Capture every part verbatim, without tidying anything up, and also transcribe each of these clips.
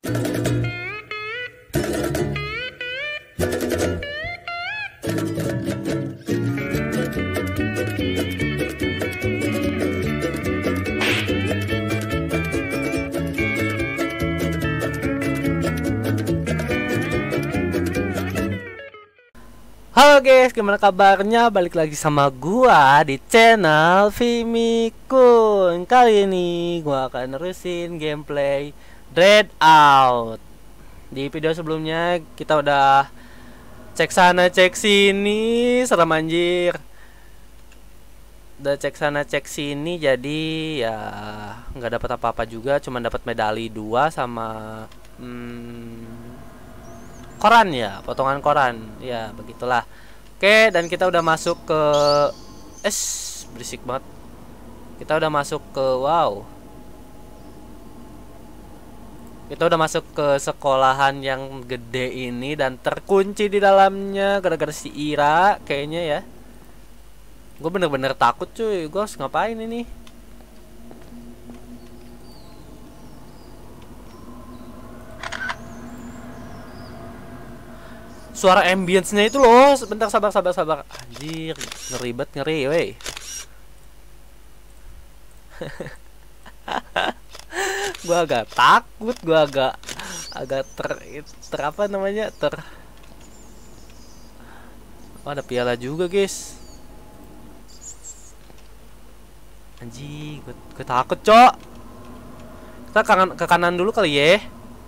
Halo guys, gimana kabarnya? Balik lagi sama gua di channel Vimikun. Kali ini gua akan nerusin gameplay Dreadout. Di video sebelumnya kita udah cek sana cek sini, serem anjir. Udah cek sana cek sini, jadi ya nggak dapat apa-apa juga, cuma dapat medali dua sama hmm, koran ya, potongan koran ya, begitulah. Oke, dan kita udah masuk ke es berisik banget. Kita udah masuk ke wow. Kita udah masuk ke sekolahan yang gede ini dan terkunci di dalamnya gara-gara si Ira kayaknya ya. Gue bener-bener takut cuy. Gue harus ngapain ini? Suara ambience-nya itu loh. Sebentar, sabar sabar sabar. Anjir, ngeri banget, ngeri weh. Gua agak takut, gua agak agak ter, ter apa namanya? Ter Oh, ada piala juga, guys. Anjir, gue, gue takut, Cok. Kita kanan, ke kanan dulu kali ya.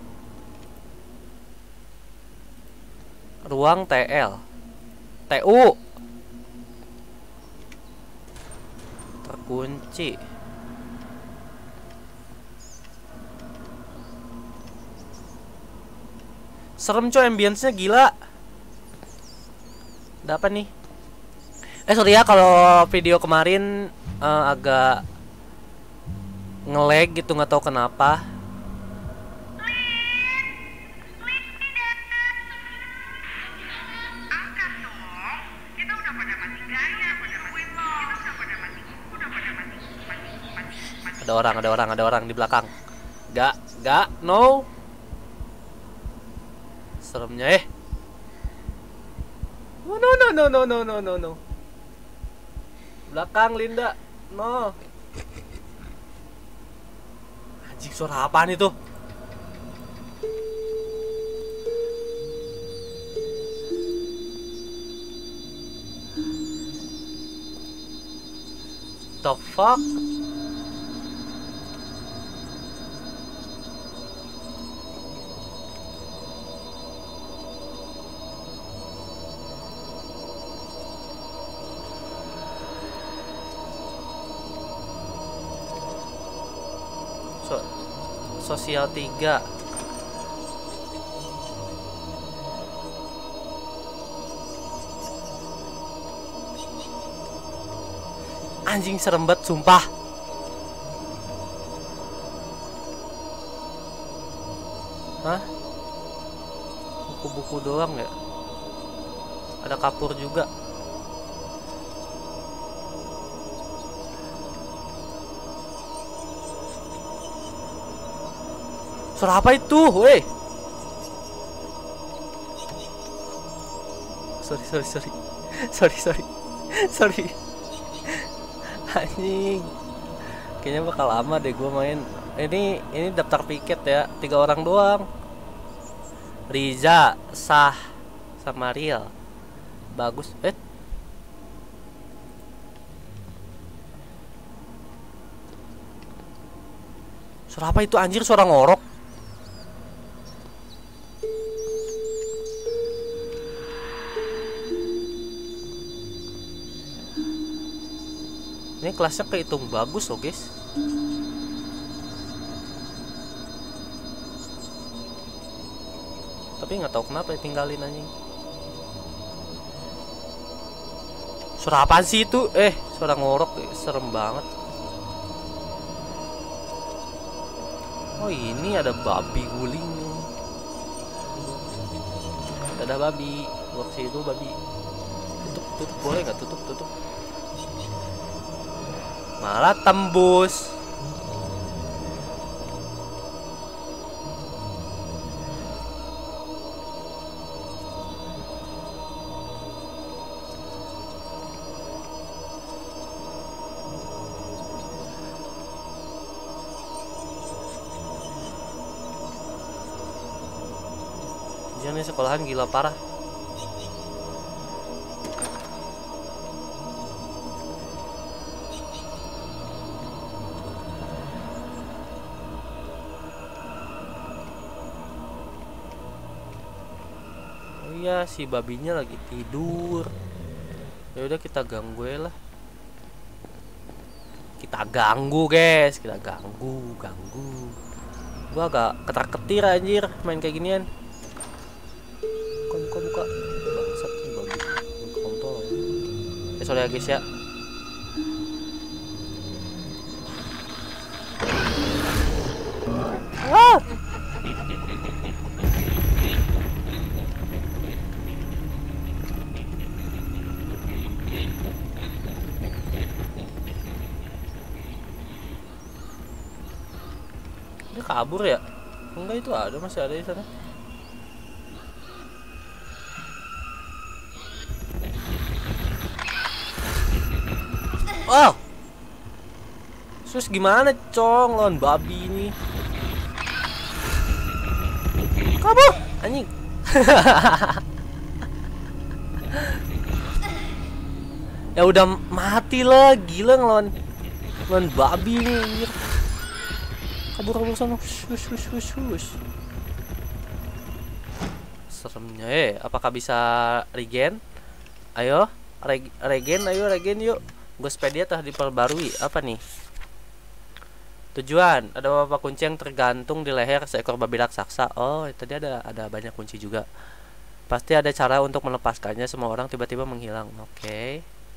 Ruang T L T U terkunci. Serem coy, ambience-nya gila. Ada apa nih? Eh sorry ya kalau video kemarin uh, agak nge-lag gitu, nggak tahu kenapa. Ada orang, ada orang, ada orang di belakang. Gak, gak, no. Seremnya eh. No, no, no, no, no, no, no, no, no. Belakang Linda, no. Anjing, suara apaan itu? The fuck? So, sosial tiga. Anjing, serem banget sumpah. Hah? Buku-buku doang ya? Ada kapur juga. Suara apa itu? Weh. Sorry, sorry, sorry. Sorry, sorry. Sorry. Anjing. Kayaknya bakal lama deh gue main. Ini ini daftar piket ya. Tiga orang doang. Riza, Sah, sama Riel. Bagus. Eh. Suara apa itu anjir? Suara ngorok. Ini kelasnya kehitung bagus loh guys. Tapi nggak tahu kenapa tinggalin anjing. Suara apaan sih itu? Eh, suara ngorok, serem banget. Oh ini ada babi guling. Ada babi. Waktu itu babi. Tutup, tutup boleh nggak? Tutup, tutup. Malah tembus. Jangan nih sekolahan gila parah. Oh iya, si babinya lagi tidur. Ya udah kita ganggu lah. Kita ganggu, guys. Kita ganggu, ganggu. Gua agak ketar-ketir anjir main kayak ginian. Buka, buka, buka. Bangsat nih babi. Kontol. Eh, sorry ya guys ya. Ah! Dia kabur ya? Enggak, itu ada, masih ada di sana. Oh, sus gimana cong lawan babi ini? Kabur, anjing. Ya udah mati lah, gila ngelawan lawan babi ini anjir. Kabur kabur sana. Hush hush hush hush. Seremnya eh, apakah bisa regen? Ayo, reg regen, ayo regen yuk. Gospedia telah diperbarui. Apa nih? Tujuan, ada beberapa kunci yang tergantung di leher seekor babi raksasa. Oh, tadi ada ada banyak kunci juga. Pasti ada cara untuk melepaskannya. Semua orang tiba-tiba menghilang. Oke. Okay.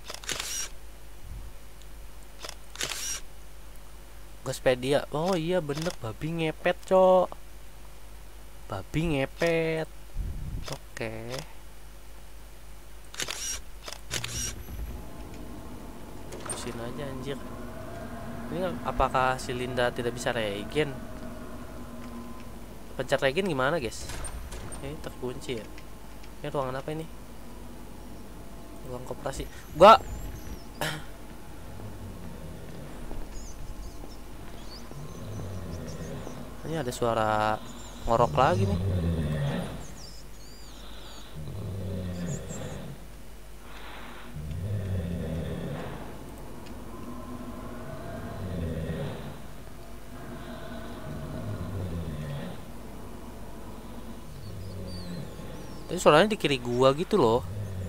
Gospedia. Oh iya bener, babi ngepet, cok. Babi ngepet. Oke. Okay. Pusin aja anjir. Ini apakah si Linda tidak bisa regen? Pencet regen gimana, guys? Ini terkunci ya. Ini ruangan apa ini? Ruang koperasi. Gua ini ada suara ngorok lagi nih. Tadi suaranya di kiri gua gitu loh.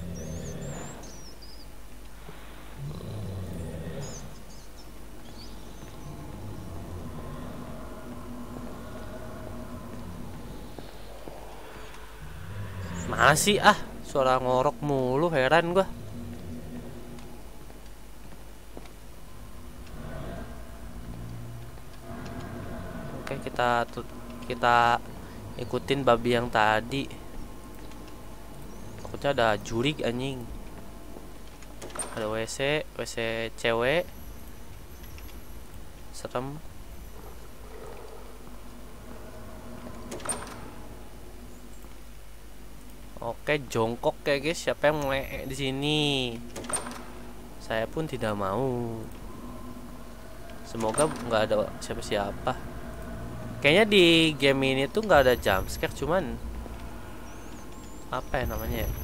Masih ah, suara ngorok mulu, heran gua. Oke, kita kita ikutin babi yang tadi. Takutnya ada jurig anjing. Ada W C, W C cewek. Serem. Oke, jongkok ya guys. Siapa yang melek di sini? Saya pun tidak mau. Semoga nggak ada siapa-siapa. Kayaknya di game ini tuh nggak ada jump scare, cuman apa ya namanya ya?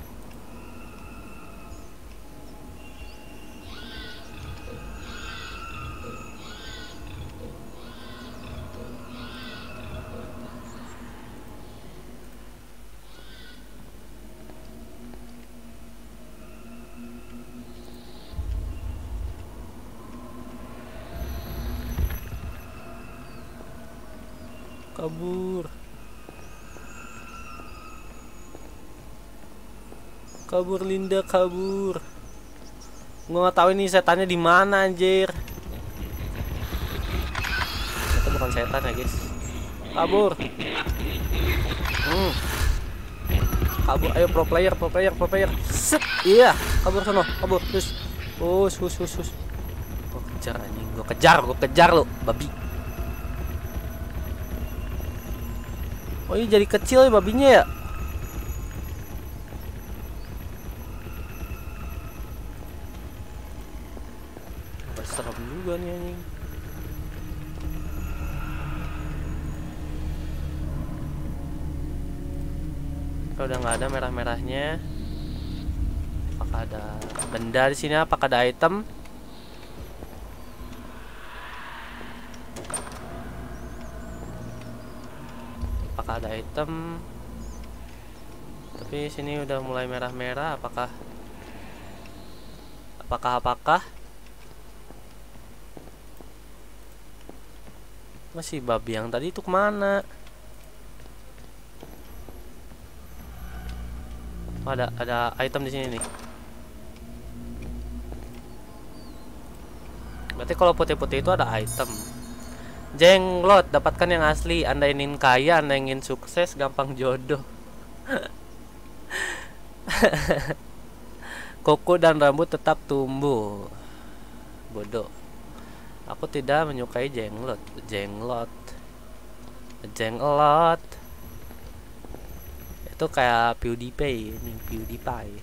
Kabur. Kabur Linda, kabur. Gua nggak tahu ini setannya di mana anjir. Itu bukan setan ya, guys. Kabur. Hmm. Kabur, ayo pro player, pro player, pro player. Set. Iya, kabur sono, kabur. Terus. Hus, hus, hus, hus. Gua kejar anjing, gua kejar, gua kejar lo, babi. Oh, ini jadi kecil ya babinya ya? Serem juga nih anjing. Kalau udah nggak ada merah-merahnya. Apakah ada benda di sini? Apakah ada item? Apakah ada item? Tapi sini udah mulai merah-merah. Apakah? Apakah? Apakah? Masih babi yang tadi itu kemana? Oh, ada ada item di sini nih. Berarti kalau putih-putih itu ada item. Jenglot, dapatkan yang asli. Anda ingin kaya, Anda ingin sukses, gampang jodoh. Kuku dan rambut tetap tumbuh. Bodoh. Aku tidak menyukai jenglot. Jenglot. Jenglot. Itu kayak PewDiePie ini, PewDiePie.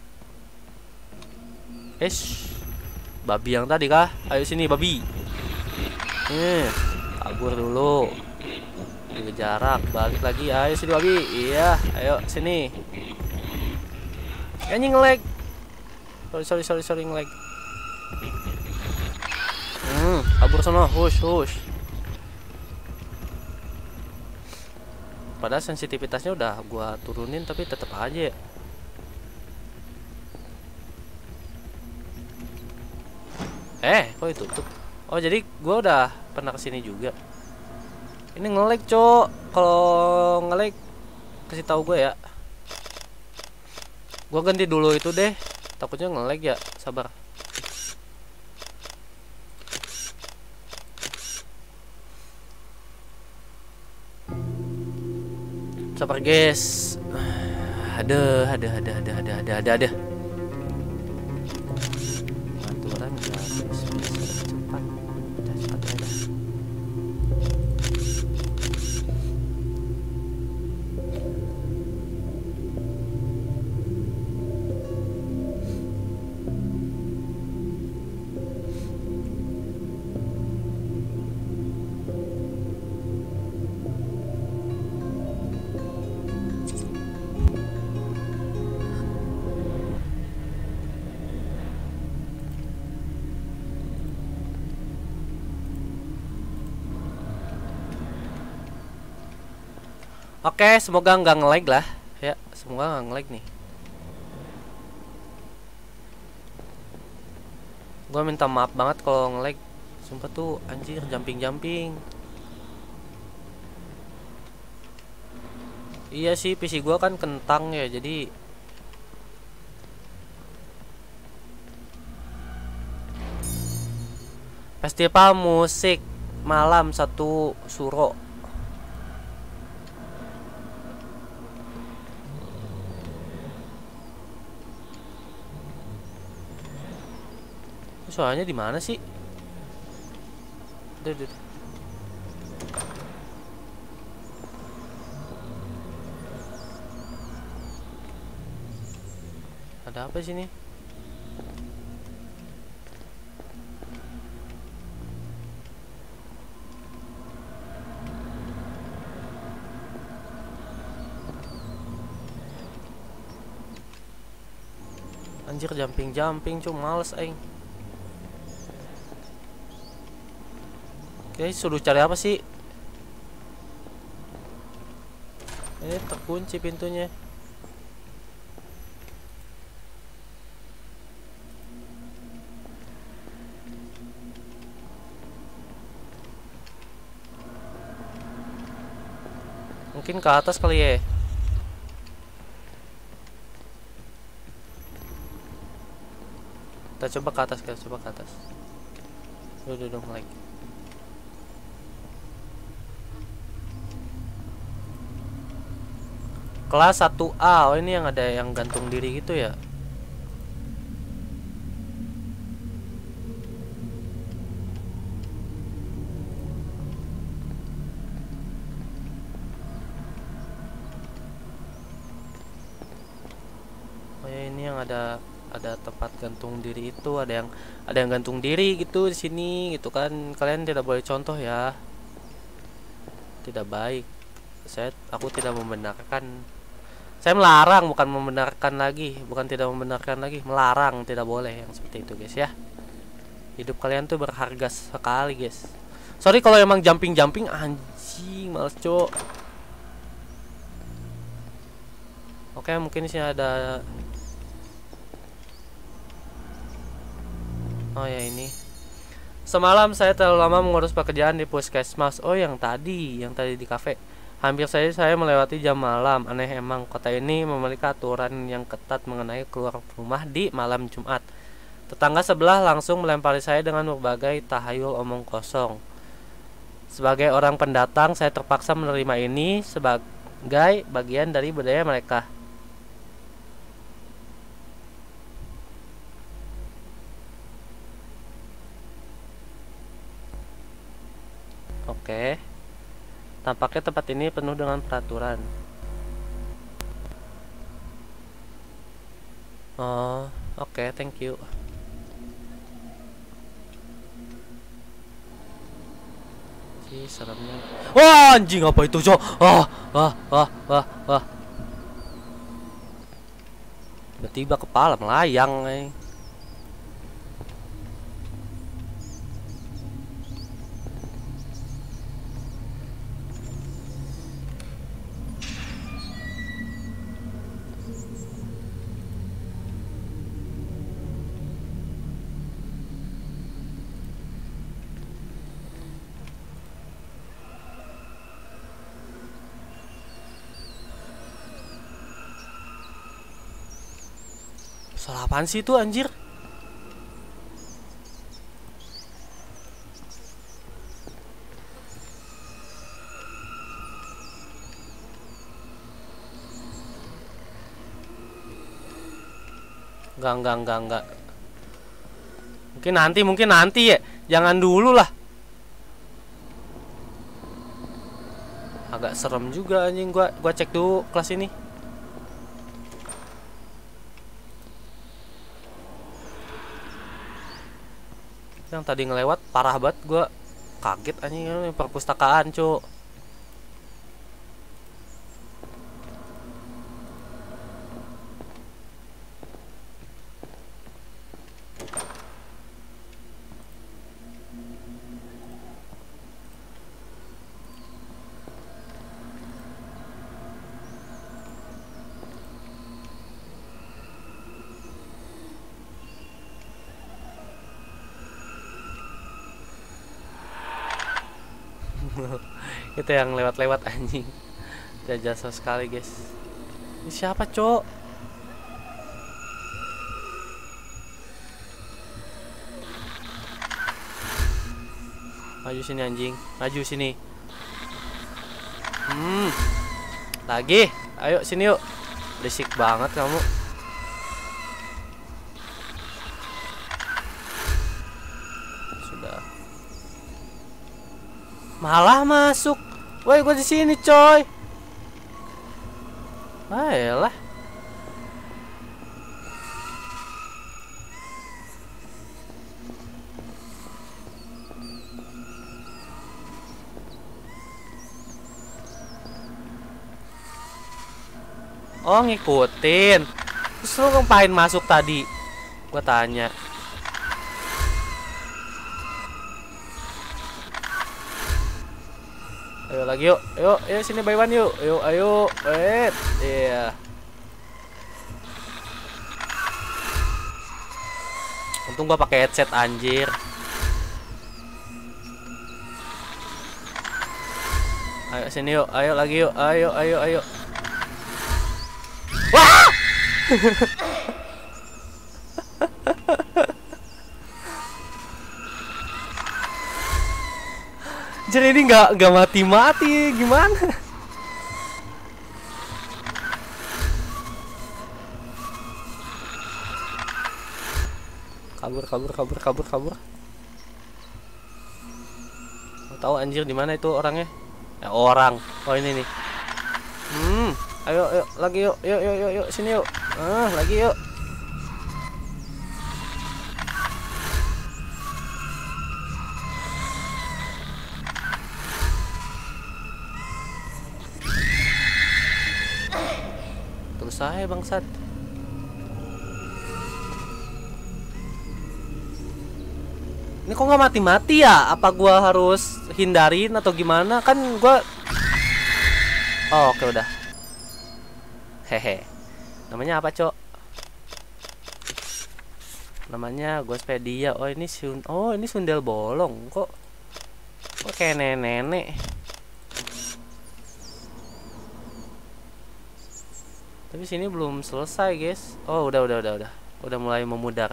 Ish. Babi yang tadi kah? Ayo sini babi. Nih, kabur dulu. Jaga jarak, balik lagi. Ayo sini babi. Iya, ayo sini. Anjing nge-lag. Sorry sorry sorry sorry nge-lag. Hmm, kabur sana. Hush hush. Padahal sensitivitasnya udah gua turunin tapi tetap aja ya. Eh, kok itu tuh? Oh, jadi gua udah pernah kesini juga. Ini nge-lag, Cok. Kalau nge-lag kasih tahu gue ya. Gua ganti dulu itu deh. Takutnya nge-lag ya. Sabar. Sabar, guys. Ada, ada, ada, ada, ada, ada, ada, ada. Aturan gratis bisa cepat. Udah cepat aja. Oke, semoga nggak nge-lag lah. Ya, semoga nggak nge-lag nih. Gua minta maaf banget kalau nge-lag. Sumpah tuh anjir jumping-jumping. Iya sih, P C gua kan kentang ya, jadi festival musik malam satu Suro. Soalnya di mana sih? Duh, duh, duh. Ada apa sini? Anjir jumping-jumping cuma males aing. Oke, suruh cari apa sih? Ini terkunci pintunya. Mungkin ke atas kali ya. Kita coba ke atas, kita coba ke atas. Udah dong lagi. Kelas satu A. Oh, ini yang ada yang gantung diri gitu ya. Oh ya, ini yang ada ada tempat gantung diri itu, ada yang ada yang gantung diri gitu di sini gitu kan. Kalian tidak boleh contoh ya. Tidak baik. Saya aku tidak membenarkan Saya melarang, bukan membenarkan lagi, bukan tidak membenarkan lagi, melarang, tidak boleh yang seperti itu guys ya. Hidup kalian tuh berharga sekali guys. Sorry kalau emang jumping-jumping, anjing males cok. Oke, mungkin sih ada. Oh ya ini. Semalam saya terlalu lama mengurus pekerjaan di puskesmas. Oh yang tadi, yang tadi di kafe. Hampir saja saya melewati jam malam. Aneh emang, kota ini memiliki aturan yang ketat mengenai keluar rumah di malam Jumat. Tetangga sebelah langsung melempari saya dengan berbagai tahayul omong kosong. Sebagai orang pendatang, saya terpaksa menerima ini sebagai bagian dari budaya mereka. Oke. Tampaknya tempat ini penuh dengan peraturan. Oh, oke, okay, thank you. Si seremnya. Wah, anjing apa itu, Cok? Ah, ah, ah, ah, ah. Tiba-tiba kepala melayang, eh. Salah apaan sih itu anjir? Enggak, enggak, enggak, enggak. Mungkin nanti, mungkin nanti ya. Jangan dulu lah. Agak serem juga anjing. Gua gua cek dulu kelas ini. Yang tadi ngelewat parah banget, gua kaget anjing, ini perpustakaan, Cuk. Itu yang lewat-lewat anjing. Dia jasa sekali guys. Ini siapa cok? Maju sini anjing, maju sini. Hmm, lagi, ayo sini yuk. Berisik banget kamu. Sudah. Malah masuk. Woi, gua di sini, coy. Ayolah. Oh, ngikutin. Terus lu ngapain masuk tadi? Gua tanya. Ayo lagi yuk, yuk, ayo sini Baywan yuk, yuk, ayo, wait, iya. Untung gua pakai headset anjir. Ayo sini yuk, ayo lagi yuk, ayo, ayo, ayo. Wah! Jadi ini nggak nggak mati-mati gimana? Kabur kabur kabur kabur kabur. Mau tahu anjir di mana itu orangnya? Ya orang. Oh ini nih. Hmm, ayo ayo lagi yuk yuk yuk yuk, yuk. Sini yuk. Ah lagi yuk. susah ya bangsat. Ini kok nggak mati-mati ya? Apa gua harus hindarin atau gimana? Kan gua oh, oke udah. Hehe. Namanya apa, Cok? Namanya Gospedia. Oh, ini sun Oh, ini sundel bolong. Kok kok kayak nenek-nenek. Tapi sini belum selesai, guys. Oh, udah udah udah udah. Udah mulai memudar.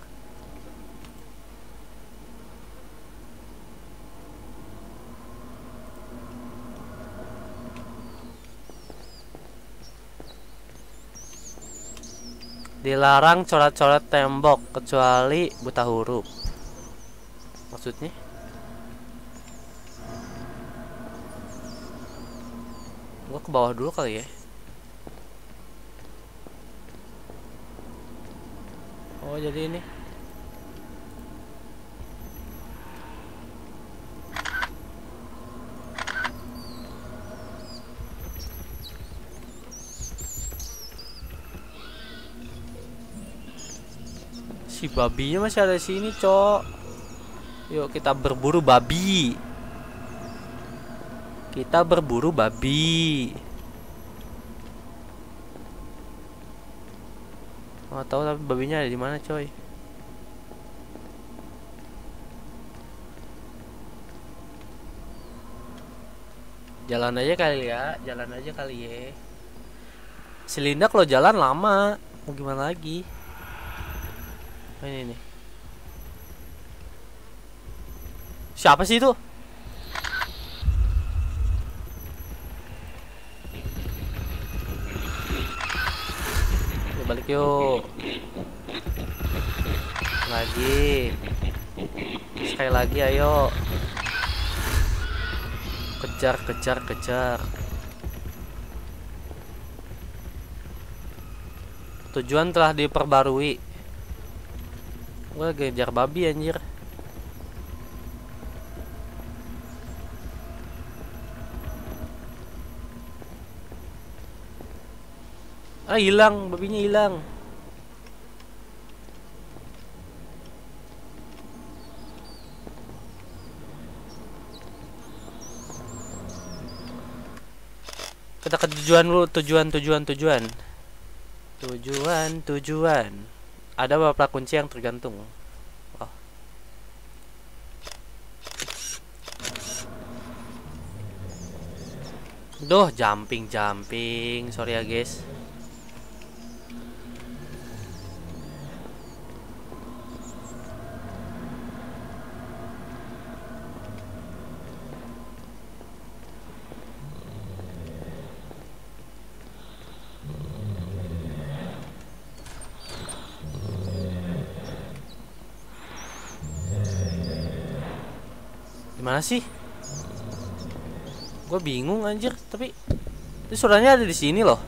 Dilarang coret-coret tembok kecuali buta huruf. Maksudnya? Gua ke bawah dulu kali ya. Oh, jadi ini. Si babinya masih ada di sini, Cok. Yuk kita berburu babi. Kita berburu babi. Nggak tahu tapi babinya ada di mana, coy. Jalan aja kali ya, jalan aja kali ya. Si Linda kalau jalan lama, mau gimana lagi? Oh, ini nih. Siapa sih itu? Yuk, balik yuk. Lagi. Sekali lagi ayo. Kejar, kejar, kejar. Tujuan telah diperbarui. Gue lagi ngejar babi anjir. Ah, hilang, babinya hilang. Kita ke tujuan dulu, tujuan, tujuan, tujuan. Tujuan, tujuan. Ada beberapa kunci yang tergantung. Oh. Duh, jumping, jumping. Sorry ya, guys. Gimana sih? Gue bingung anjir, tapi ini suratnya ada di sini loh.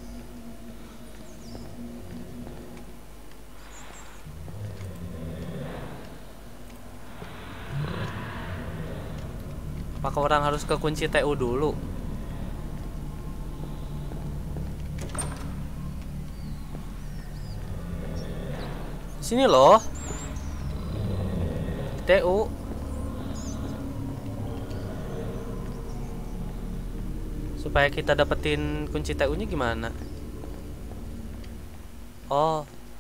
Apakah orang harus ke kunci T U dulu? Sini loh. T U. Supaya kita dapetin kunci T U-nya gimana? Oh.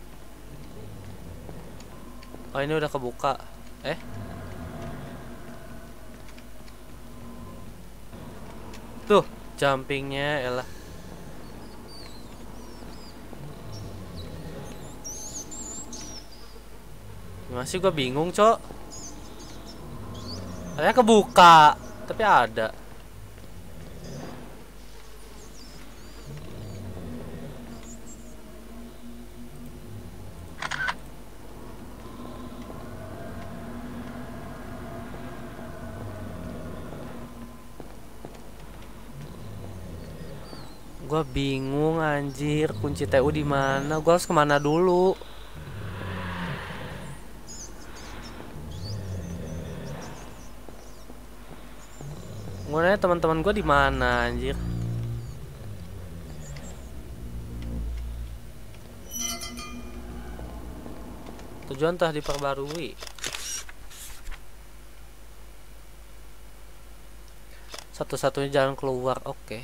Oh, ini udah kebuka. Eh? Tuh, jumpingnya elah. Masih gue bingung, Cok. Kayaknya kebuka, tapi ada. Gua bingung anjir, kunci T U di mana? Gua harus kemana dulu? Gua nanya teman-teman gua di mana anjir? Tujuan telah diperbarui. Satu-satunya jalan keluar. Oke.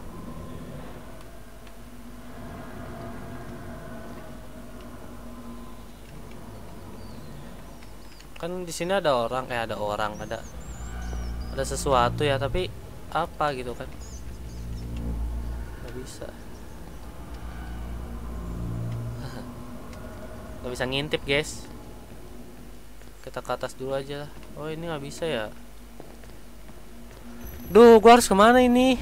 Kan di sini ada orang, kayak ada orang, ada ada sesuatu ya, tapi apa gitu kan? Nggak bisa. Nggak bisa ngintip, guys. Kita ke atas dulu aja lah. Oh, ini nggak bisa ya. Duh, gua harus kemana ini?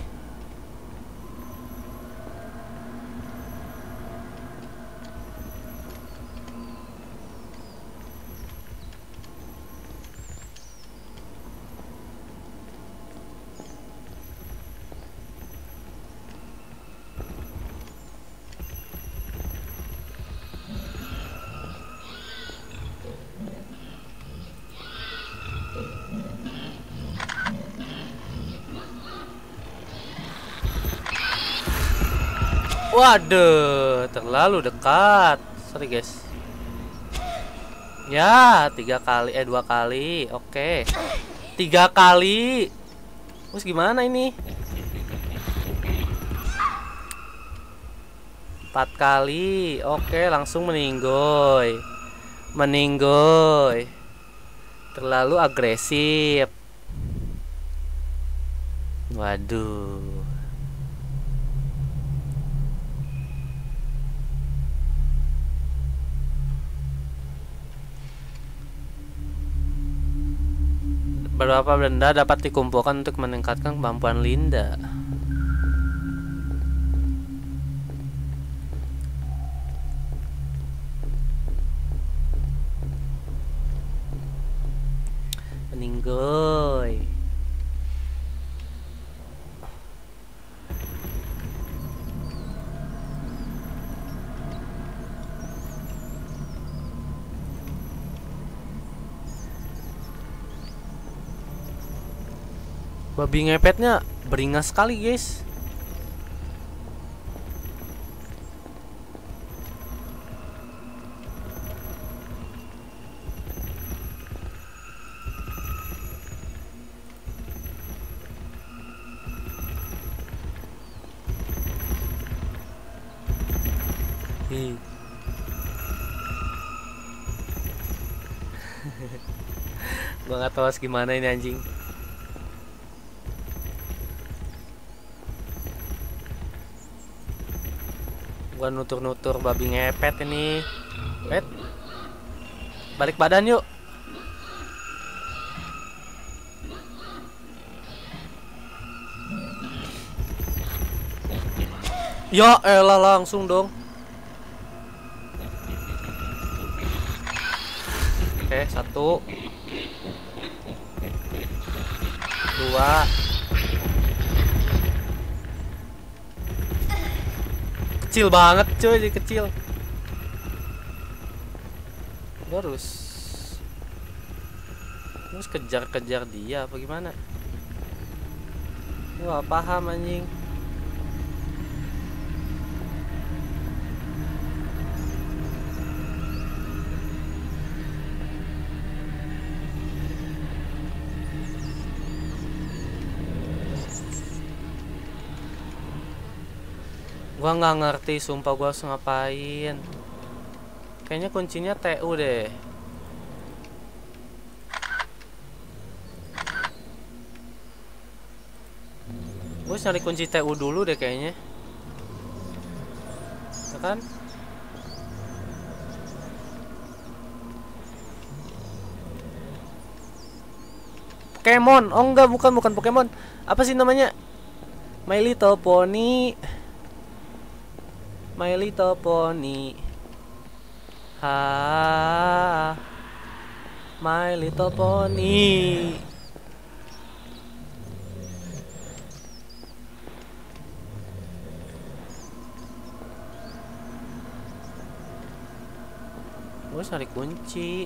Waduh, terlalu dekat. Sorry guys. Ya, tiga kali, eh dua kali. Oke, tiga kali. Terus gimana ini? Empat kali. Oke, langsung meninggoy. Meninggoy. Terlalu agresif. Waduh. Beberapa benda dapat dikumpulkan untuk meningkatkan kemampuan Linda. Meninggoy. Babi ngepetnya beringas sekali, guys. Hi. Gua nggak tahu harus gimana ini anjing. Gua nutur-nutur babi ngepet ini. Pet. Balik badan yuk. Ya elah, langsung dong. Oke, satu. Dua. Kecil banget cuy, jadi kecil. Gua harus harus kejar-kejar dia apa gimana? Gua gak paham anjing. Gua nggak ngerti, sumpah gua harus ngapain. Kayaknya kuncinya T U deh. Gua harus cari kunci T U dulu deh kayaknya. Ya kan? Pokemon. Oh enggak, bukan bukan Pokemon. Apa sih namanya? My Little Pony. My Little Pony. Ha. My Little Pony. Gue cari kunci.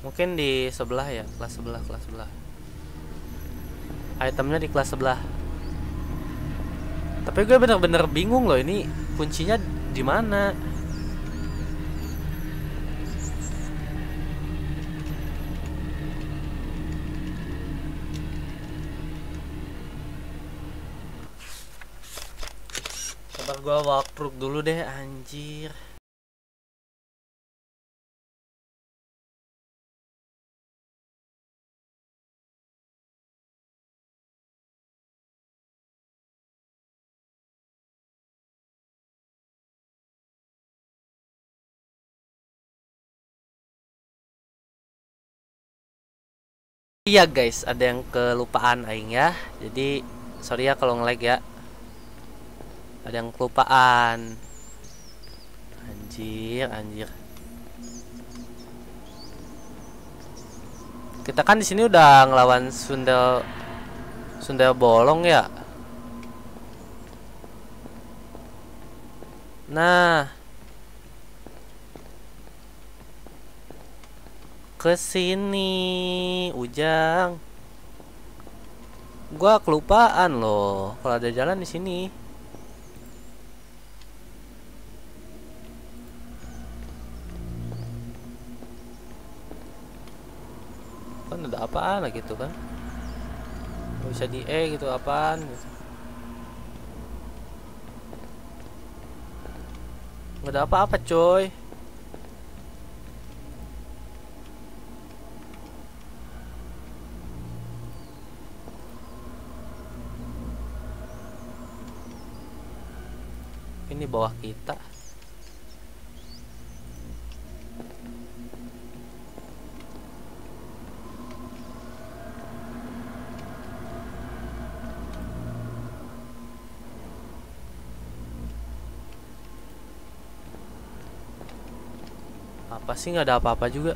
Mungkin di sebelah ya, kelas sebelah, kelas sebelah. Itemnya di kelas sebelah. Tapi gue bener-bener bingung loh, ini kuncinya di mana? Sabar, gue walkthrough dulu deh, anjir. Iya guys, ada yang kelupaan aing ya. Jadi sorry ya kalau nge-lag ya. Ada yang kelupaan. Anjir, anjir. Kita kan di sini udah ngelawan Sundel Sundel bolong ya. Nah, ke sini Ujang. Gua kelupaan loh kalau ada jalan di sini. Kan ada apaan lah gitu kan. Gak bisa di E gitu apaan gitu. Gak ada apa-apa coy. Ini bawah kita. Apa sih, nggak ada apa-apa juga.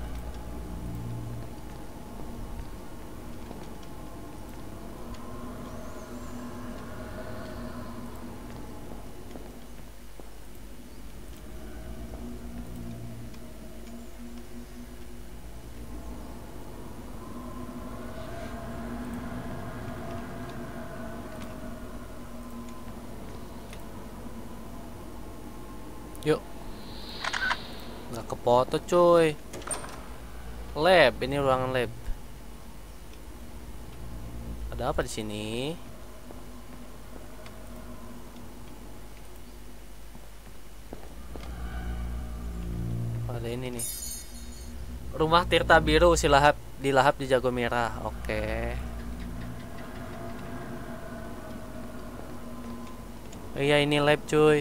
Yuk. Nggak kefoto cuy. Lab, ini ruangan lab. Ada apa di sini? Ada ini nih. Rumah Tirta Biru, silahap dilahap di Jago Merah. Oke. Iya, ini lab cuy.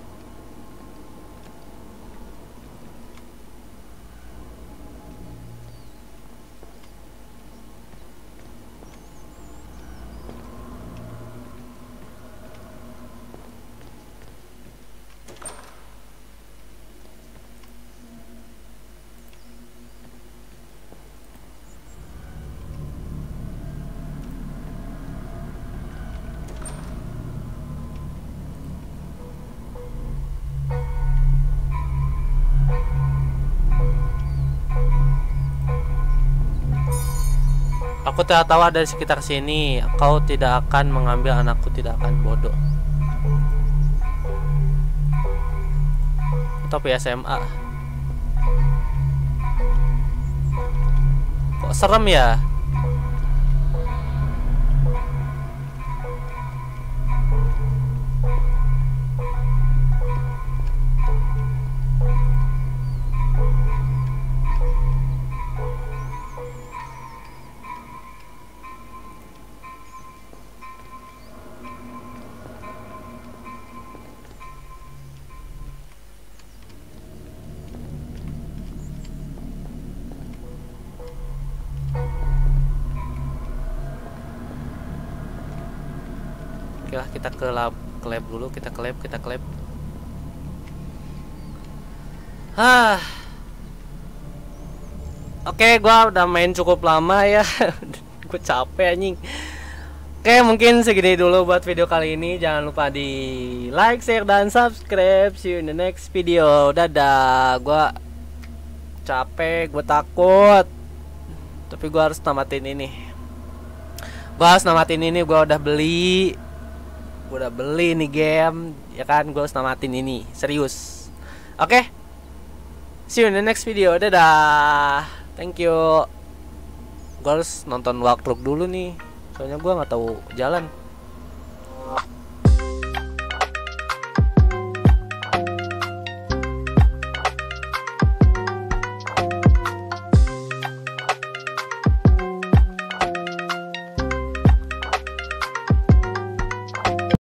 Aku tidak tahu ada di sekitar sini. Kau tidak akan mengambil anakku, tidak akan bodoh. Topi S M A. Kok serem ya? Oke lah, kita ke lab, ke lab dulu, kita ke lab, kita ke lab. Hah. Oke, gua udah main cukup lama ya. Gue capek anjing. Oke, mungkin segini dulu buat video kali ini. Jangan lupa di like, share, dan subscribe. See you in the next video. Dadah. Gua capek, gue takut. Tapi gue harus namatin ini. Gue harus namatin ini. Gue udah beli. Gue udah beli nih game, ya kan? Gue harus namatin ini. Serius. Oke. Okay? See you in the next video. Dadah. Thank you. Gue harus nonton walkthrough dulu nih. Soalnya gue nggak tahu jalan.